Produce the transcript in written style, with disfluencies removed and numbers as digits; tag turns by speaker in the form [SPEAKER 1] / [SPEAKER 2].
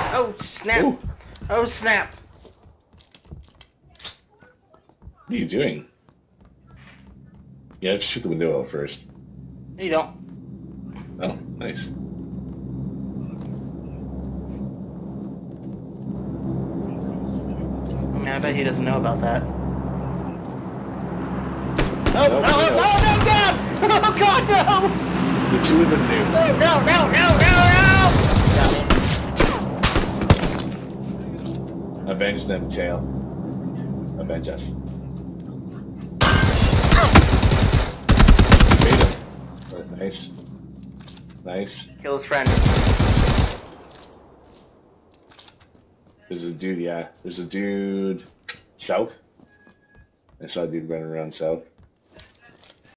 [SPEAKER 1] Oh, snap.
[SPEAKER 2] Ooh.
[SPEAKER 1] Oh, snap.
[SPEAKER 2] What are you doing? Yeah, shoot the window out first.
[SPEAKER 1] You don't.
[SPEAKER 2] Oh, nice.
[SPEAKER 1] I mean, I bet he doesn't know about that. Oh,
[SPEAKER 2] No,
[SPEAKER 1] no, no, no, no, God! Oh, God, no!
[SPEAKER 2] The two of them do.
[SPEAKER 1] No, no, no, no, no!
[SPEAKER 2] Avenge them, Tail. Avenge us. Beat him. Right, nice. Nice.
[SPEAKER 1] Kill his friend.
[SPEAKER 2] There's a dude, yeah. There's a dude south. I saw a dude running around south.